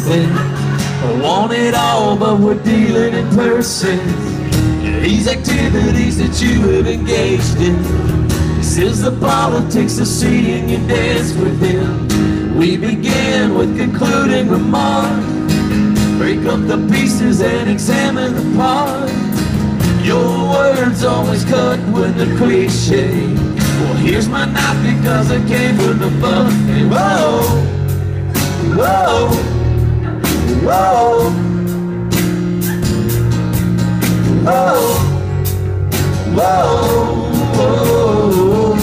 nothing. I want it all, but we're dealing in person. These activities that you have engaged in, this is the politics of seeing you dance with him. We begin with concluding remarks, break up the pieces and examine the part. Your words always cut with the cliche. Well, here's my knife because it came from the buffet. Whoa, whoa, whoa, whoa, whoa.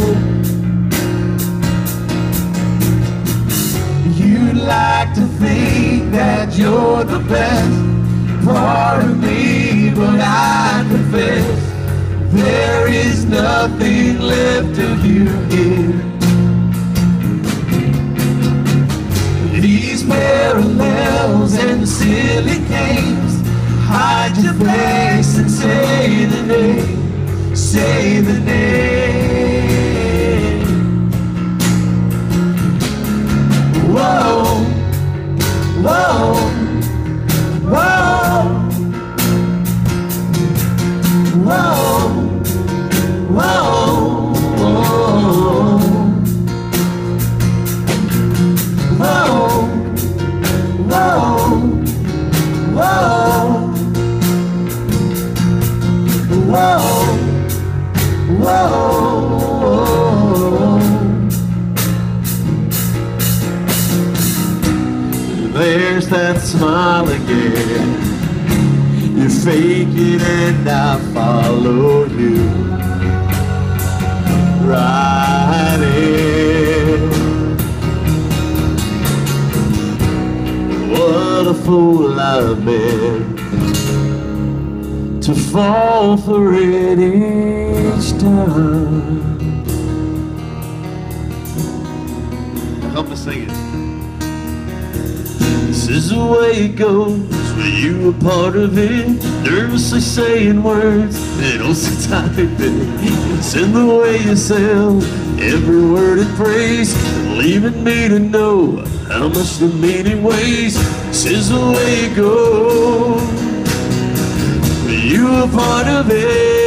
You like to think that you're the best part of me, but I confess there is nothing left of you here. These parallels and the silly games, hide your face and say the name, say the name. Whoa, whoa, whoa, whoa, whoa, whoa, whoa, whoa. There's that smile again. You fake it and I follow you right in. What a fool I've been to fall for it each time. Help me sing it. This is the way it goes when you were part of it, nervously saying words that don't sit tight. It's in the way you sound every word in praise, leaving me to know how much the meaning weighs. This is the way it goes when you were part of it.